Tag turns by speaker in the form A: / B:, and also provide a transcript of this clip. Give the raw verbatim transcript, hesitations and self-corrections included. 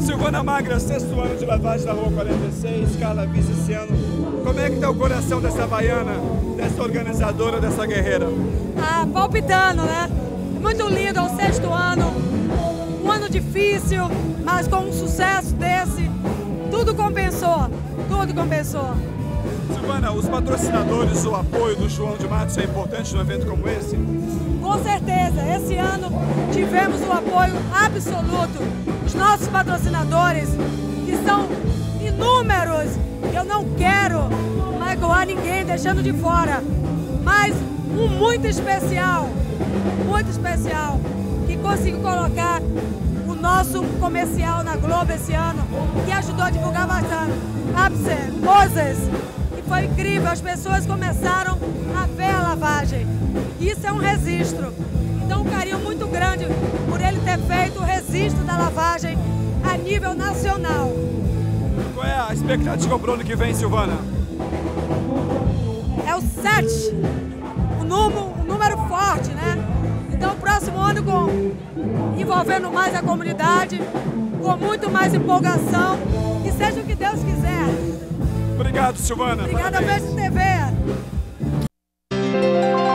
A: Silvana Magra, sexto ano de lavagem da Rua quarenta e seis, Carla Vice esse ano. Como é que tá o coração dessa baiana, dessa organizadora, dessa guerreira?
B: Ah, palpitando, né? Muito lindo, é o sexto ano. Um ano difícil, mas com um sucesso desse, tudo compensou, tudo compensou.
A: Silvana, os patrocinadores, o apoio do João de Matos é importante num evento como esse?
B: Com certeza, esse ano tivemos o apoio absoluto. Os nossos patrocinadores, que são inúmeros, eu não quero magoar ninguém deixando de fora, mas um muito especial, muito especial, que conseguiu colocar o nosso comercial na Globo esse ano, que ajudou a divulgar bastante. Abser, Moses, e foi incrível, as pessoas começaram a ver a lavagem. Isso é um registro. Então, um carinho muito grande por ele ter feito o registro da lavagem a nível nacional.
A: Qual é a expectativa para o ano que vem, Silvana?
B: É o sete, um número, um número forte, né? Então, o próximo ano, com, envolvendo mais a comunidade, com muito mais empolgação, que seja o que Deus quiser.
A: Obrigado, Silvana.
B: Obrigada, Beijo T V.